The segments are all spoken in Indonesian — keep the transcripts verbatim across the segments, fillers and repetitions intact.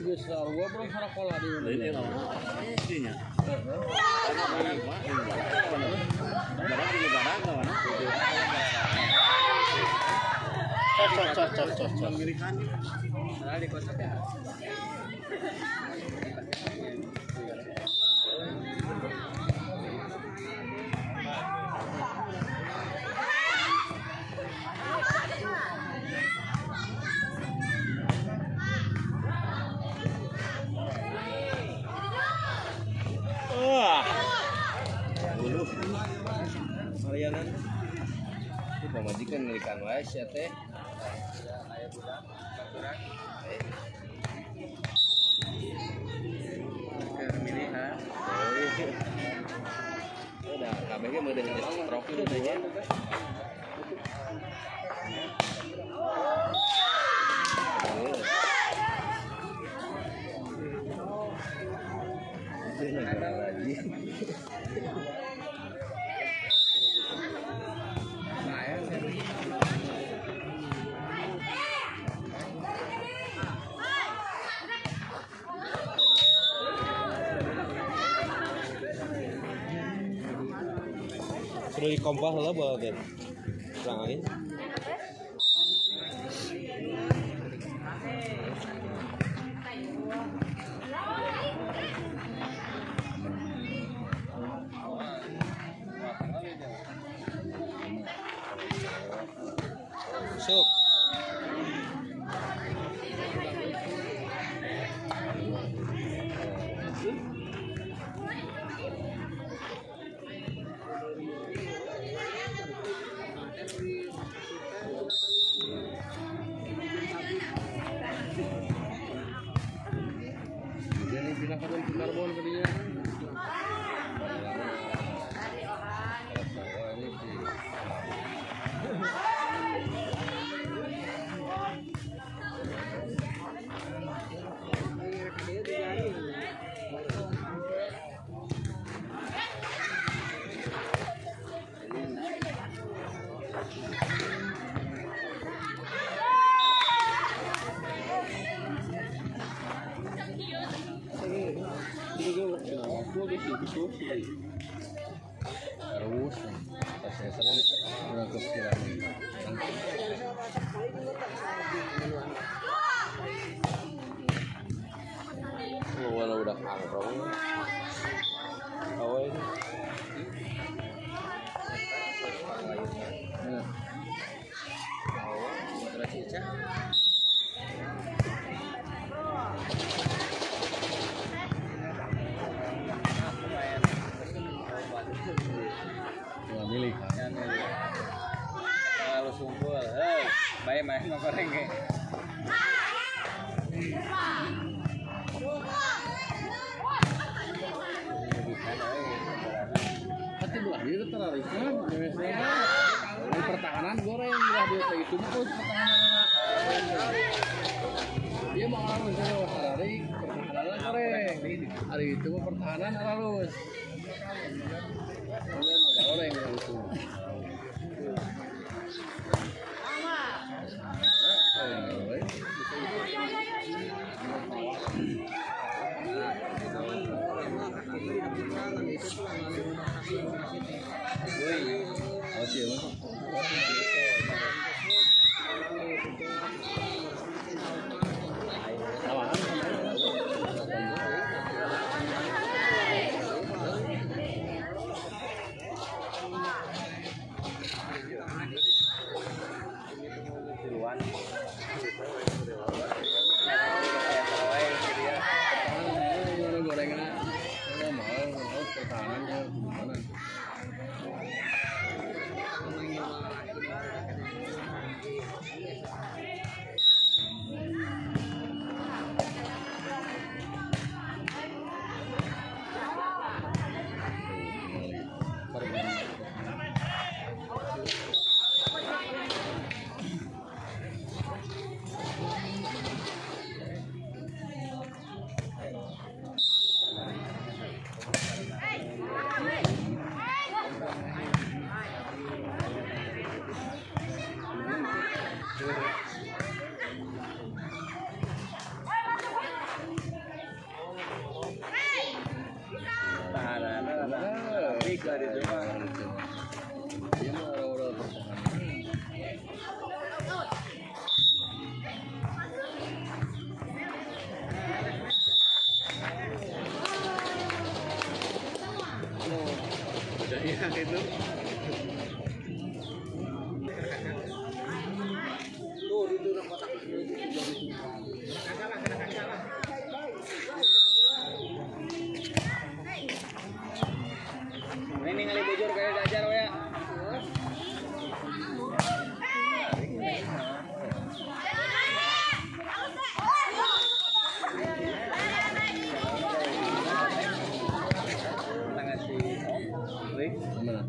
Geus sarua bro sarakola di mana? Ini lawan. Isinya. Barang di barang ka mana? Cocok cocok cocok. Amerikan. Nah, di kota ya. Marianan itu pamajikan ngelikan wae sia teh aya budak baturan ke milihan udah kabeh ge meudeun geus trofi teh nya itu negara lagi sudah dikompah lah buat dan lain sok jadi pindah ke karbon tadinya terus saya sering udah kepikiran walau udah kangrong awal ini nah awal terus cicak milik kan kalau sumpul heh bae main ngoreng ge hati belah dia tertarik kan di pertahanan goreng belah dia kayak itu mah pertahanan dia mau harus tertarik pertahanan goreng hari itu mah pertahanan harus goreng itu. pertahanan ya gimana baik lah itu mah. Dia mau orang-orang pertahanan. Iya itu. Tuh itu udah kotak. Ini ngali bujur kayak dajar we ya. Tangan si Rick Mana?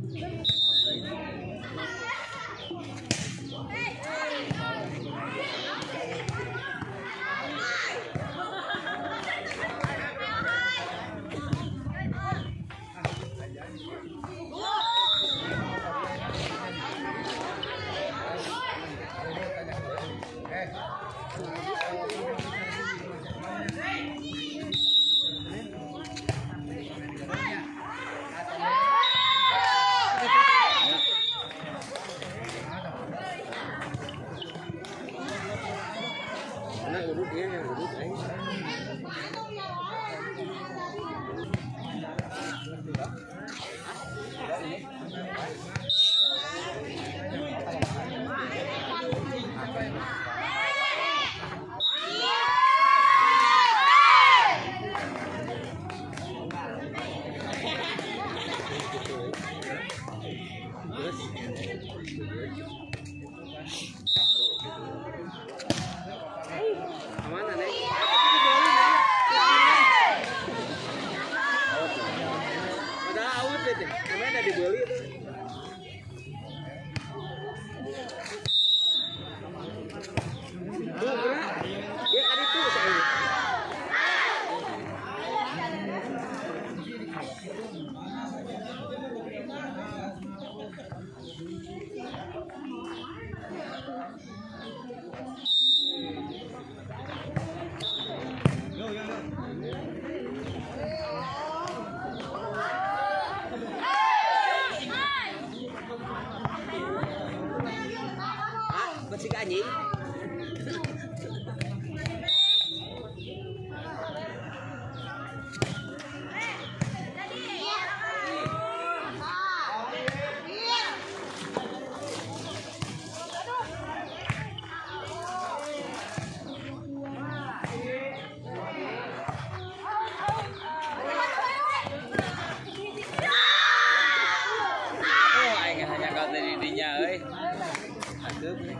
Nah, urut dia yang urut aing. Mana nih? Udah out deh. Kemana dibeli itu? Tuh, gerak. Dia kan itu saya. Masih anjing. Oh, aing hanya kau dari dinya euy. Atuh nih.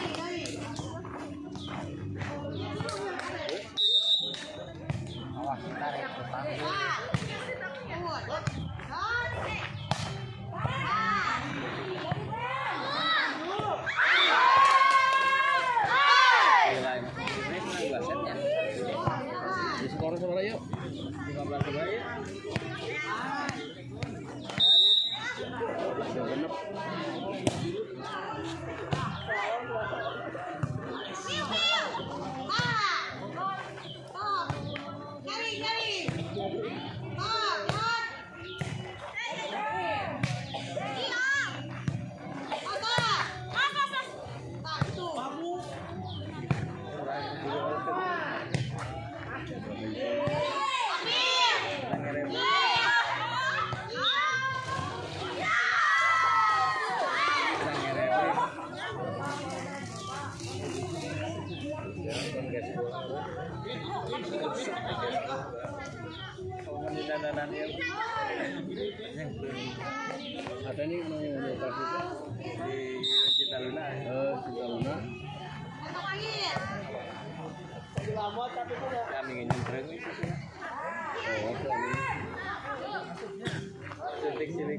Awas tarik utang. Di skor seberapa yuk? lima belas kembali. Siapa genep? Ada nih mau lokasi itu di Cinta Luna. eh Cinta Luna. Kami ingin nyempreng itu sih. Oh, oke. Suntik silik.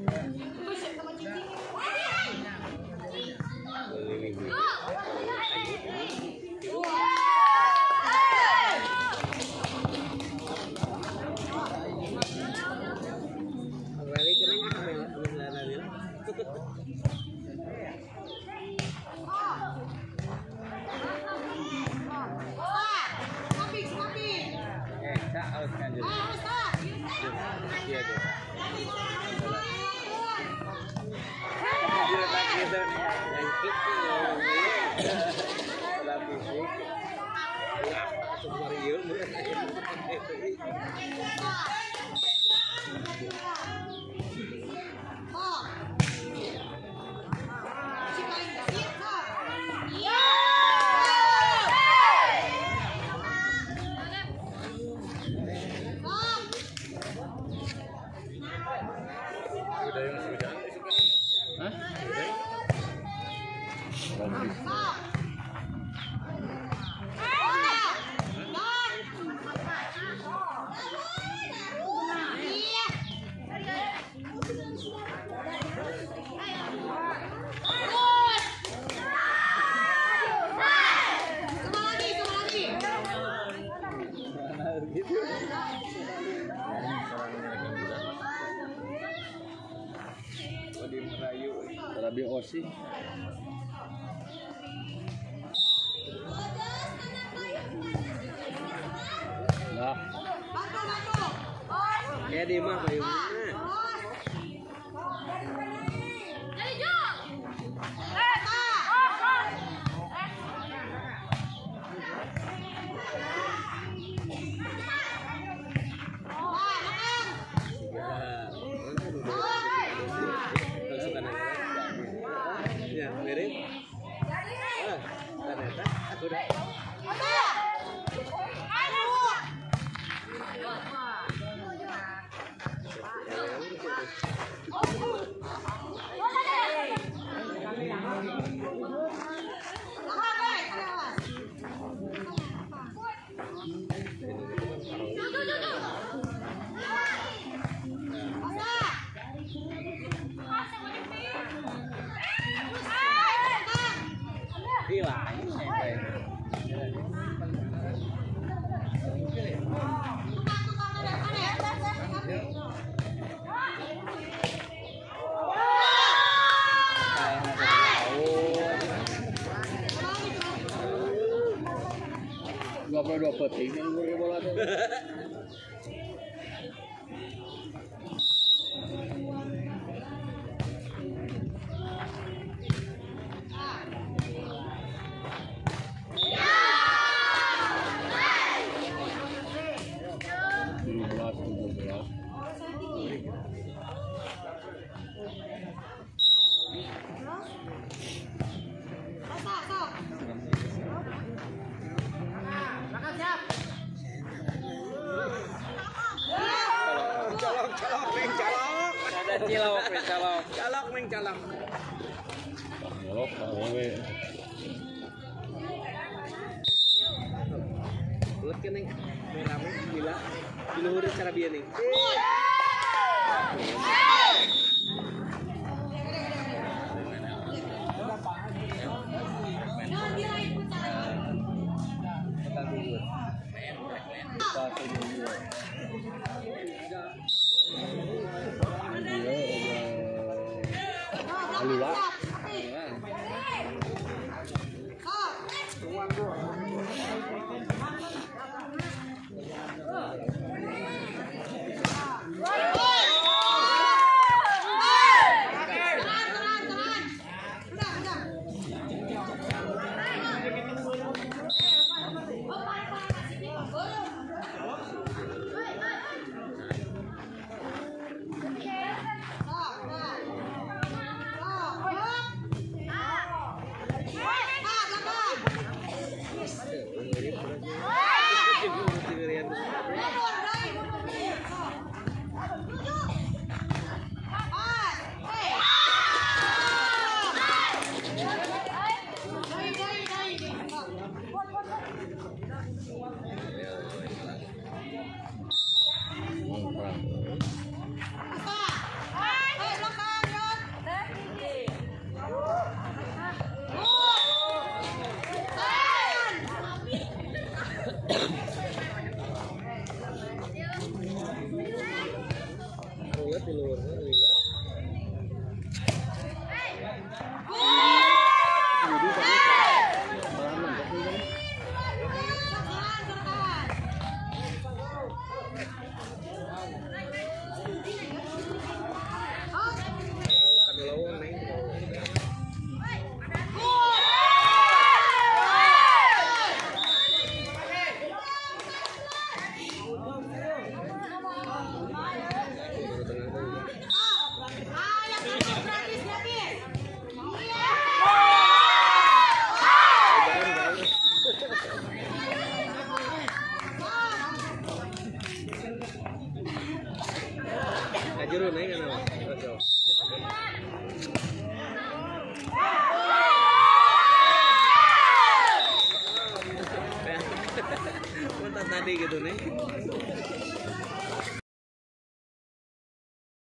Eh, tak harus kan jadi. Iya, Rabi Osi. Nah. Kayak di mah payung. Ya, mirip. Ah, ternyata aku udah. dua puluh dua peting yang gue bola tuh. Cilok, cilok, cilok, meng cilok. Cilok, tawe. Buat keneng, merame, bila, diluhur cara biar nih. Alula.